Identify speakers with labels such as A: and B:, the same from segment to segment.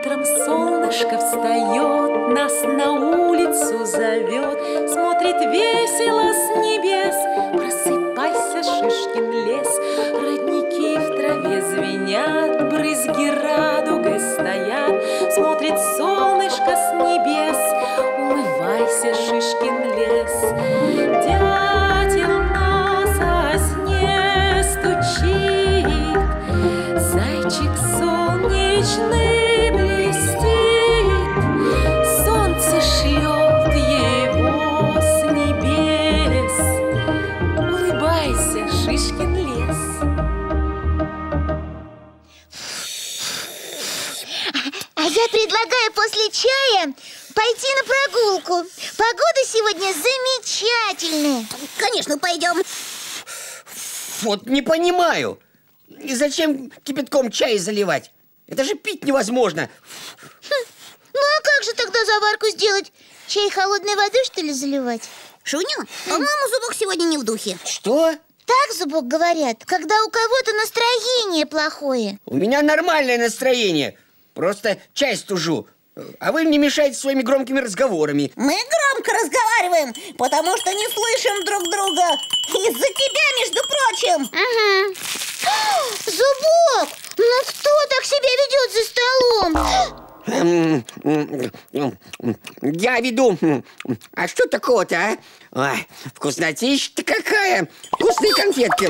A: Утром солнышко встает, нас на улицу зовет, смотрит весело с небес. Просыпайся, Шишкин лес, родники в траве звенят, брызги радугой стоят, смотрит солнышко с небес. Умывайся, Шишкин лес. Дятел на сосне стучит, зайчик солнечный блестит, солнце шлет его с небес. Улыбайся, Шишкин лес.
B: А я предлагаю после чая пойти на прогулку. Погода сегодня замечательная.
C: Конечно, пойдем.
D: Вот не понимаю. И зачем кипятком чай заливать? Это же пить невозможно.
B: Ну а как же тогда заварку сделать? Чай холодной водой, что ли, заливать?
C: Шуня, по-моему, Зубок сегодня не в духе.
D: Что?
B: Так, Зубок, говорят, когда у кого-то настроение плохое.
D: У меня нормальное настроение. Просто чай стужу. А вы мне мешаете своими громкими разговорами.
C: Мы громко разговариваем, потому что не слышим друг друга. Из-за тебя, между прочим.
B: Зубок, ну кто так себя ведет за столом?
D: Я веду. А что такого-то, а? Ой, вкуснотища-то какая. Вкусные конфетки.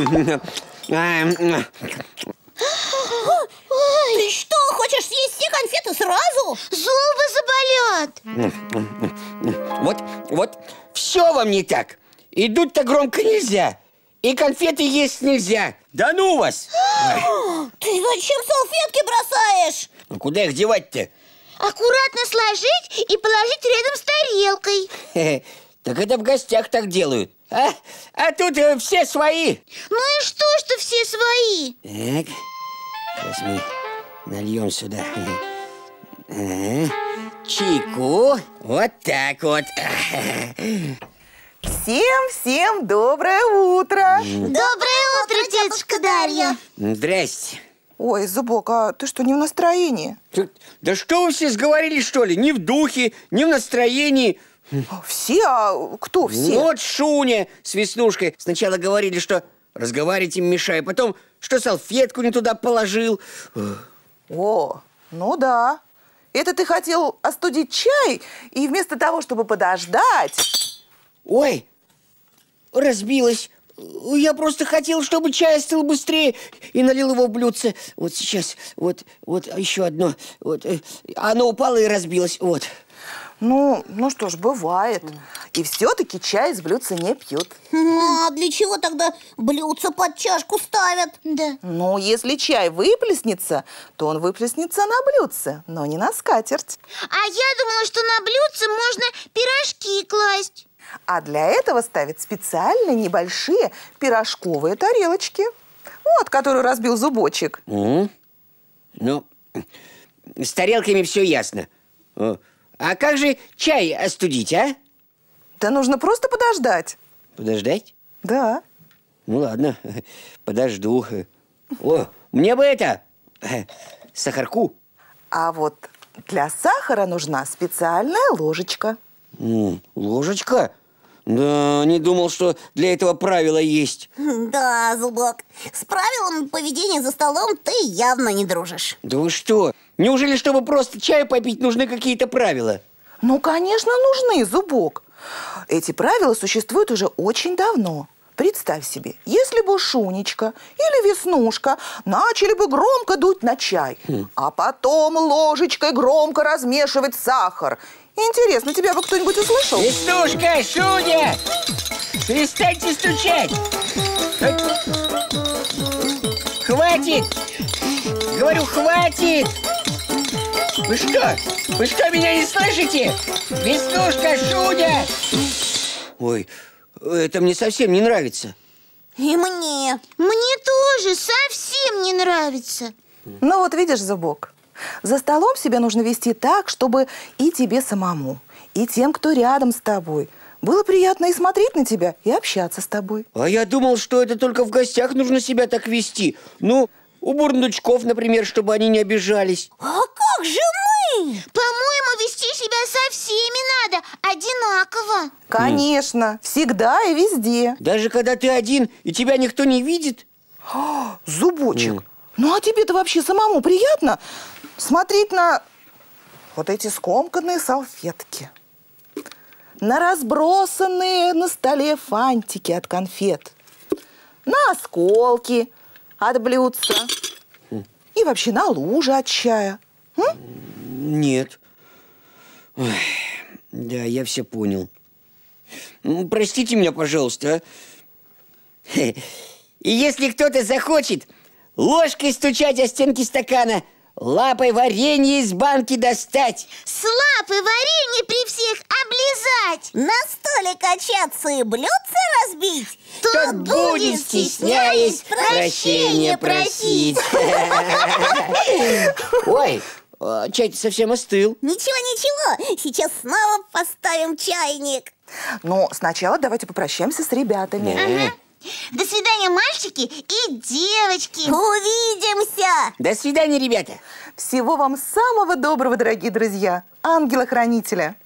C: Ты что, хочешь съесть все конфеты сразу?
B: Зубы заболят.
D: Вот, все вам не так. Идут-то громко нельзя. И конфеты есть нельзя. Да ну вас!
C: Ты зачем салфетки бросаешь?
D: Ну куда их девать-то?
B: Аккуратно сложить и положить рядом с тарелкой.
D: Так это в гостях так делают. А тут все свои.
B: Ну и что все свои?
D: Так, сейчас мы нальем сюда чайку. Вот так вот.
E: Всем доброе утро.
B: Доброе утро, тетушка Дарья.
D: Здрасте.
E: Ой, Зубок, а ты что, не в настроении?
D: Да что вы все сговорились, что ли? Ни в духе, ни в настроении.
E: Все? А кто все?
D: Ну, вот Шуня с Веснушкой сначала говорили, что разговаривать им мешаю, потом, что салфетку не туда положил.
E: О, ну да. Это ты хотел остудить чай, и вместо того, чтобы подождать...
D: Ой, разбилась. Я просто хотел, чтобы чай остыл быстрее, и налил его в блюдце. Вот сейчас, вот еще одно. Вот, оно упало и разбилось, вот.
E: Ну что ж, бывает. И все-таки чай из блюдца не пьют.
C: А для чего тогда блюдце под чашку ставят?
B: Да.
E: Ну, если чай выплеснется, то он выплеснется на блюдце, но не на скатерть.
B: А я думала, что на блюдце можно пирожки класть.
E: А для этого ставят специальные небольшие пирожковые тарелочки. Вот, которую разбил Зубочек.
D: Ну, с тарелками все ясно. А как же чай остудить, а?
E: Да нужно просто подождать.
D: Подождать?
E: Да.
D: Ну ладно, подожду. О, мне бы сахарку.
E: А вот для сахара нужна специальная ложечка.
D: Ложечка? Да, не думал, что для этого правила есть.
C: Да, Зубок, с правилами поведения за столом ты явно не дружишь.
D: Да вы что? Неужели, чтобы просто чаю попить, нужны какие-то правила?
E: Ну, конечно, нужны, Зубок. Эти правила существуют уже очень давно. Представь себе, если бы Шунечка или Веснушка начали бы громко дуть на чай, а потом ложечкой громко размешивать сахар. Интересно, тебя бы кто-нибудь услышал?
D: Веснушка, Шуня! Перестаньте стучать! Хватит! Говорю, хватит! Вы что, меня не слышите? Веснушка, Шуня! Ой, это мне совсем не нравится.
C: И мне.
B: Мне тоже совсем не нравится.
E: Ну вот видишь, Зубок, за столом себя нужно вести так, чтобы и тебе самому, и тем, кто рядом с тобой, было приятно и смотреть на тебя, и общаться с тобой.
D: А я думал, что это только в гостях нужно себя так вести. Ну, у бурундучков, например, чтобы они не обижались.
C: А как же
B: По-моему, вести себя со всеми надо одинаково.
E: Конечно, всегда и везде.
D: Даже когда ты один и тебя никто не видит?
E: Зубочек, ну а тебе-то вообще самому приятно смотреть на вот эти скомканные салфетки, на разбросанные на столе фантики от конфет, на осколки от блюдца и вообще на лужи от чая?
D: Нет. Ой, да, я все понял. Простите меня, пожалуйста, а? И если кто-то захочет ложкой стучать о стенки стакана, лапой варенье из банки достать,
B: С лапы варенье при всех облизать,
C: На столе качаться и блюдца разбить?
B: то
D: будет, стесняясь, прощения просить. Ой, чай-то совсем остыл.
C: Ничего, сейчас снова поставим чайник.
E: Но сначала давайте попрощаемся с ребятами.
B: До свидания, мальчики и девочки.
C: Увидимся!
D: До свидания, ребята.
E: Всего вам самого доброго, дорогие друзья, ангела-хранителя.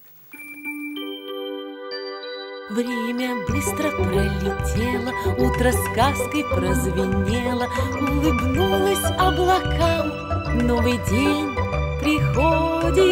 A: Время быстро пролетело, утро сказкой прозвенело, улыбнулась облакам. Новый день приходит